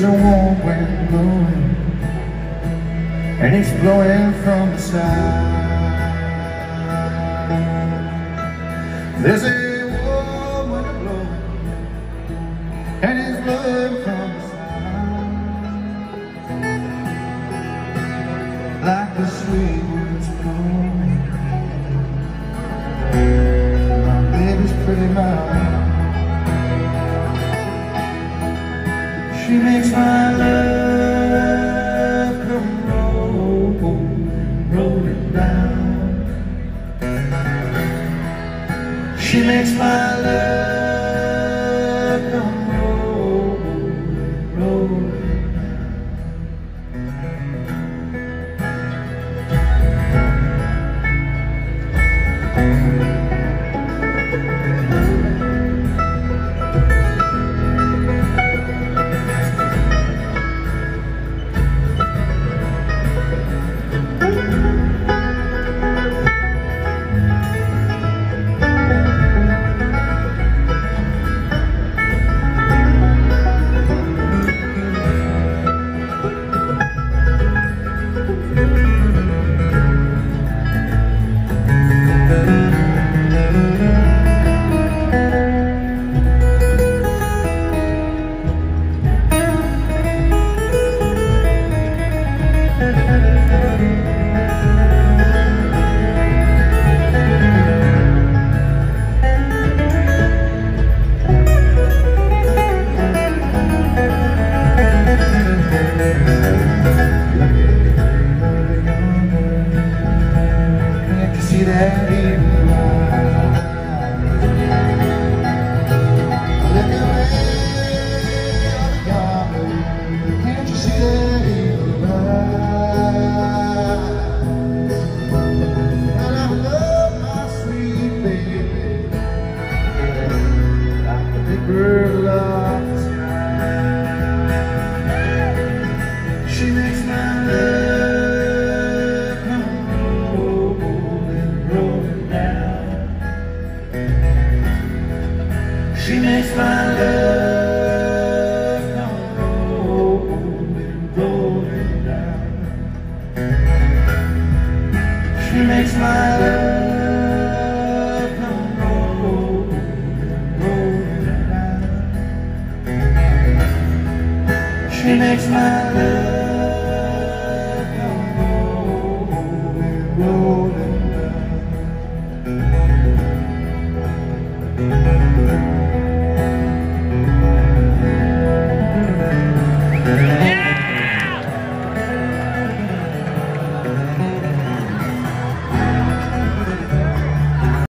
There's a warm wind blowing, and it's blowing from the south. There's a warm wind blowing, and it's blowing from the south. Like the sweet winds blowing, my baby's pretty mouth. She makes my love come rolling down. She makes my love come rolling that evening light. Let me lay on the yonder. Can't you see that evening light? And I love my sweet baby like the big bird loves the sky. She makes my love She makes my love come rolling down. She makes my love come rolling down. She makes my love